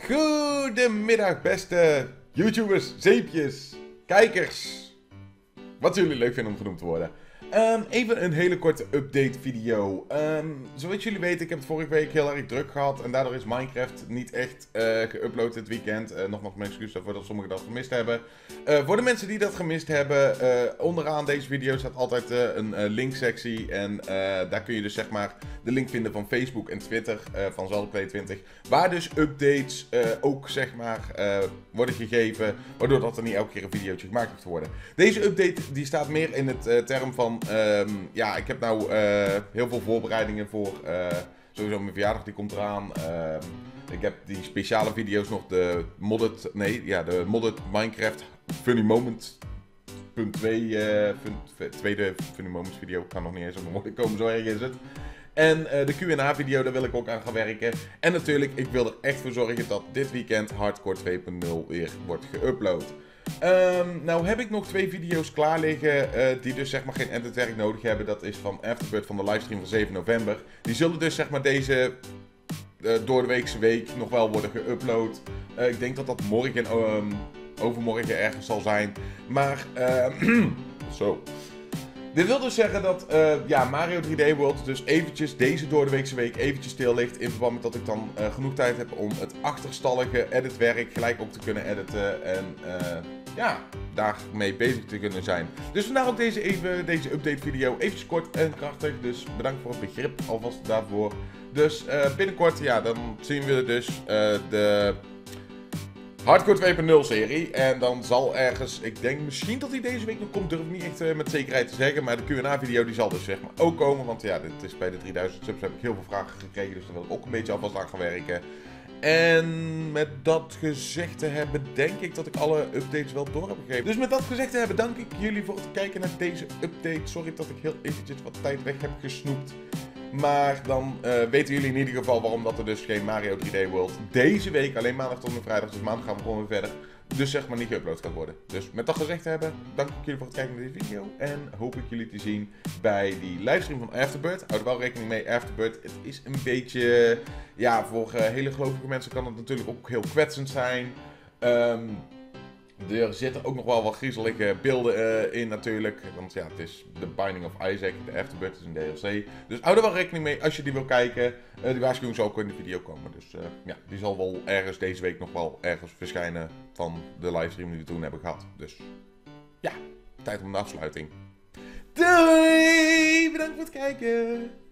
Goedemiddag beste YouTubers, zeepjes, kijkers. Wat jullie leuk vinden om genoemd te worden. Even een hele korte update video. Zoals jullie weten, ik heb het vorige week heel erg druk gehad. En daardoor is Minecraft niet echt geüpload dit weekend. Nogmaals mijn excuus daarvoor dat sommigen dat gemist hebben. Voor de mensen die dat gemist hebben, onderaan deze video staat altijd een linksectie. En daar kun je dus zeg maar de link vinden van Facebook en Twitter van Zalklee20. Waar dus updates ook zeg maar worden gegeven. Waardoor dat er niet elke keer een videootje gemaakt hoeft te worden. Deze update die staat meer in het term van... ja, ik heb nou heel veel voorbereidingen voor sowieso mijn verjaardag, die komt eraan. Ik heb die speciale video's nog, de modded Minecraft Funny Moment punt 2, tweede Funny Moments video, ik kan nog niet eens op mijn woorden komen, zo erg is het. En de Q&A video, daar wil ik ook aan gaan werken. En natuurlijk, ik wil er echt voor zorgen dat dit weekend Hardcore 2.0 weer wordt geüpload. Nou heb ik nog 2 video's klaar liggen die dus zeg maar geen editwerk nodig hebben. Dat is van Afterbirth van de livestream van 7 november. Die zullen dus zeg maar deze doordeweekse week nog wel worden geüpload. Ik denk dat dat morgen, overmorgen ergens zal zijn. Maar, zo. Dit wil dus zeggen dat ja, Mario 3D World dus eventjes deze doordeweekse week eventjes stil ligt. In verband met dat ik dan genoeg tijd heb om het achterstallige editwerk gelijk op te kunnen editen. En ja, daarmee bezig te kunnen zijn. Dus vandaar ook deze update video. Eventjes kort en krachtig. Dus bedankt voor het begrip alvast daarvoor. Dus binnenkort, ja, dan zien we dus de... Hardcore 2.0 serie. En dan zal ergens, ik denk misschien dat die deze week nog komt, durf ik niet echt met zekerheid te zeggen. Maar de Q&A video die zal dus zeg maar ook komen. Want ja, dit is bij de 3000 subs heb ik heel veel vragen gekregen. Dus daar wil ik ook een beetje alvast aan gaan werken. En met dat gezegd te hebben, denk ik dat ik alle updates wel door heb gegeven. Dus met dat gezegd te hebben, dank ik jullie voor het kijken naar deze update. Sorry dat ik heel eventjes wat tijd weg heb gesnoept. Maar dan weten jullie in ieder geval waarom dat er dus geen Mario 3D World deze week, alleen maandag tot en vrijdag, dus maandag gaan we gewoon weer verder, dus zeg maar niet geüpload kan worden. Dus met dat gezegd te hebben, dank ik jullie voor het kijken naar deze video en hoop ik jullie te zien bij die livestream van Afterbirth. Houd er wel rekening mee, Afterbirth, het is een beetje, ja, voor hele gelovige mensen kan het natuurlijk ook heel kwetsend zijn. Er zitten ook nog wel wat griezelige beelden in natuurlijk, want ja, het is The Binding of Isaac, de Afterbirth is een DLC. Dus hou er wel rekening mee als je die wil kijken. Die waarschuwing zal ook in de video komen, dus ja, die zal wel ergens deze week nog wel ergens verschijnen van de livestream die we toen hebben gehad. Dus ja, tijd om de afsluiting. Doei! Bedankt voor het kijken!